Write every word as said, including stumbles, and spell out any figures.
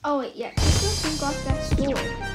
Oh wait, yeah, let's go think off that sword.